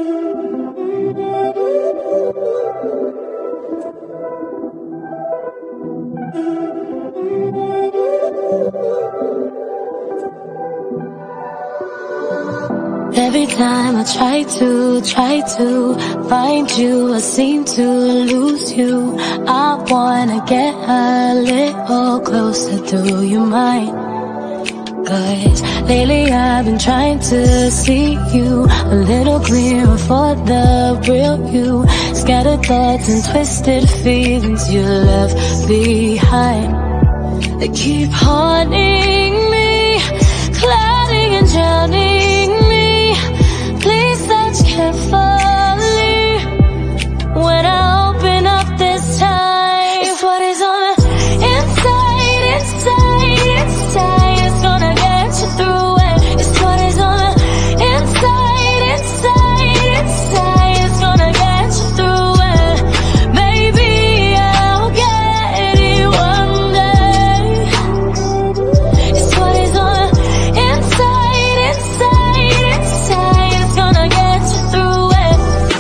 Every time I try to find you, I seem to lose you. I wanna get a little closer, do you mind? 'Cause lately I've been trying to see you a little clearer for the real you. Scattered thoughts and twisted feelings you left behind. They keep haunting me, clouding and drowning me. Please touch carefully when I open up this time. It's what is on the inside, inside, inside. It's gonna get you through it. It's what is on the inside, inside, inside. It's gonna get you through it. Maybe I'll get it one day. It's what is on the inside, inside, inside. It's gonna get you through it.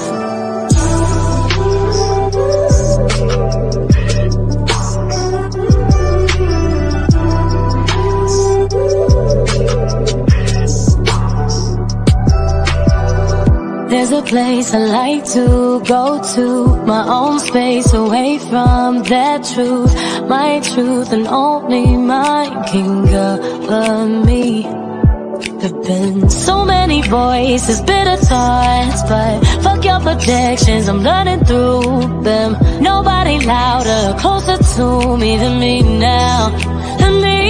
There's a place I like to go to, my own space away from their truth. My truth and only mine can govern me. There've been so many voices, bitter thoughts, but fuck your projections, I'm learning through them. Nobody louder, closer to me than me now, than me